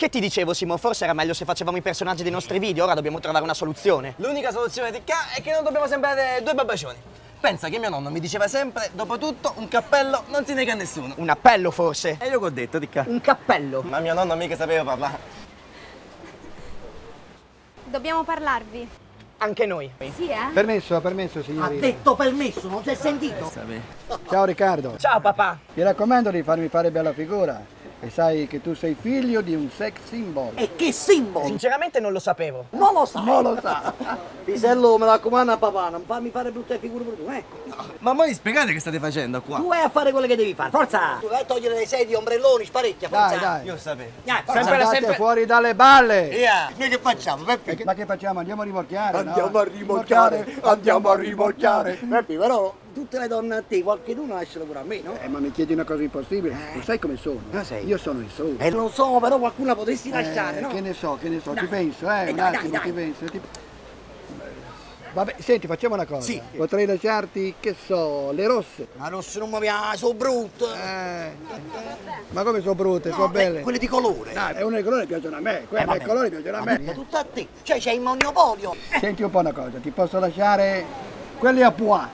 Che ti dicevo, Simo? Forse era meglio se facevamo i personaggi dei nostri video, ora dobbiamo trovare una soluzione. L'unica soluzione di qua è che non dobbiamo sembrare due babbacioni. Pensa che mio nonno mi diceva sempre, dopo tutto, un cappello non si nega a nessuno. Un appello, forse? E io che ho detto, di qua. Un cappello? Ma mio nonno mica sapeva parlare. Dobbiamo parlarvi. Anche noi. Sì, eh? Permesso, Ha signorina. detto permesso, non si è sentito? Ciao Riccardo. Ciao papà. Ti raccomando di farmi fare bella figura. E sai che tu sei figlio di un sex symbol. E che simbolo? Sinceramente non lo sapevo. Non lo sai. Non lo sa. Pisello, mi raccomando a papà, non farmi fare brutte figure per tu, eh? Ma voi spiegate che state facendo qua? Tu vai a fare quello che devi fare, forza! Tu vai a togliere dai sedie, ombrelloni, sparecchia, forza! Dai. Io sapevo. Forza. Andate fuori dalle balle. Via! Noi che facciamo, Peppi? Ma che facciamo? Andiamo a rimorchiare? Andiamo a rimorchiare, andiamo a rimorchiare! Peppi, però, tutte le donne a te, qualcuno lascialo pure a me, no? Ma mi chiedi una cosa impossibile? Lo sai come sono? Lo sai? Io sono il sole. Lo so, però qualcuno potresti lasciare, no? Che ne so, Dai. ci penso, Dai, un dai, attimo, dai. ci penso. Vabbè, senti, facciamo una cosa. Sì. Potrei lasciarti, che so, le rosse. Ma rosse non mi piace, sono brutte! Ma come sono brutte, No, sono beh, belle? quelle di colore! Dai, è uno dei colori che piacciono a me, quelli vabbè. dei colori piacciono a me. Tutto a te! Cioè c'hai il monopolio! Senti un po' una cosa, ti posso lasciare quelli a pois.